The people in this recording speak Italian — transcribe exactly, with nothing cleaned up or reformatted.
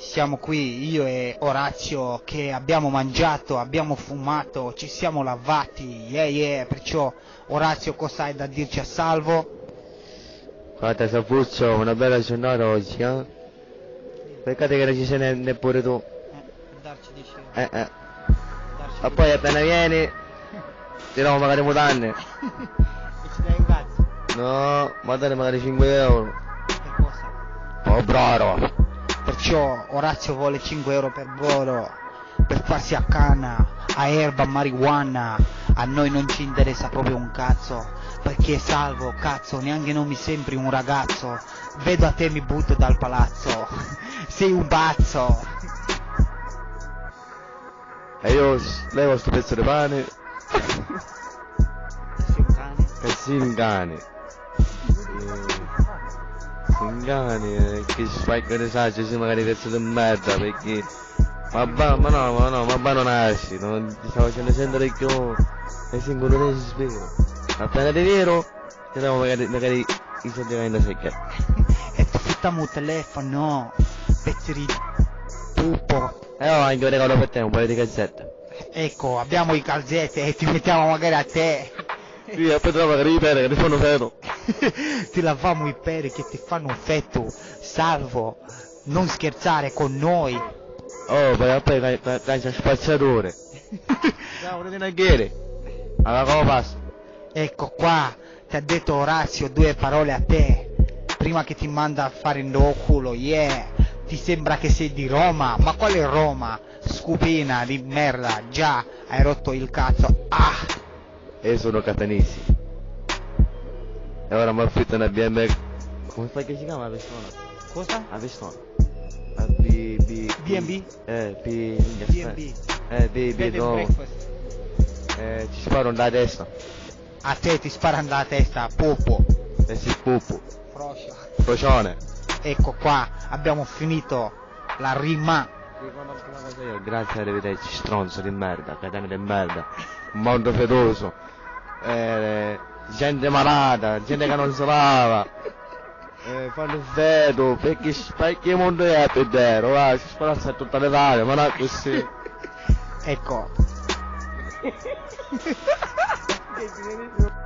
Siamo qui, io e Orazio, che abbiamo mangiato, abbiamo fumato, ci siamo lavati, yeah yeah, perciò Orazio cosa hai da dirci a Salvo? Guarda Salvuccio, una bella giornata oggi, eh? Peccato che non ci sei ne- neppure tu. Eh, darci dieci euro. Eh eh. Darci Ma poi appena vieni, ti diamo magari mutande. E ci dai un cazzo? No, ma dare magari cinque euro. Per cosa? Oh bravo. Perciò Orazio vuole cinque euro per Boro, per farsi a canna, a erba, a marijuana. A noi non ci interessa proprio un cazzo, perché Salvo, cazzo, neanche non mi sembri un ragazzo. Vedo a te mi butto dal palazzo. Sei un pazzo. E io s- levo sto pezzo di pane Sei un cane? e si ingani. Si ingani, eh, che spacca di saggio, sì magari pezzo di merda, perché... Ma va, ma no, ma no, ma va non nasci, non ti stavo facendo sentire che io e singolo ne si spiega. Appena di vero, ti diamo magari, magari i soldi da secca. E ti fittiamo il telefono, pezzi di pupo. E ho anche un regalo per te, un paio di cazzette. Ecco, abbiamo i calzetti e ti mettiamo magari a te. Sì, e poi trovo magari i pene che ti fanno fero. Ti lavamo i peri che ti fanno un fetto. Salvo, non scherzare con noi. Oh, poi poi dai, dai, dai, c'è spazzature. Ciao, non ti neghiere. Alla copas. Ecco qua, ti ha detto Orazio due parole a te, prima che ti manda a fare in do culo, yeah, ti sembra che sei di Roma, ma quale Roma? Scupina di merda, già, hai rotto il cazzo, ah! E sono catanissimi. E ora mi affitto una B M W. Come fai che si chiama la persona? Cosa? La persona. La B, B, B and B? Eh, B, B and B, Eh, B, B, bed and no. breakfast. Eh, ci sparo da testa. A te ti sparano dalla testa, popo, E si pupo. froscia. Crocione. Ecco qua, abbiamo finito la rima. Riconosco una cosa io, grazie arrivederci, stronzo di merda, catene di merda, mondo feroso, eh, gente malata, gente che non si lava, eh, fanno il feto, perché, perché il mondo è per vero, va, si spalazza tutta l'Italia, ma non è così. Ecco.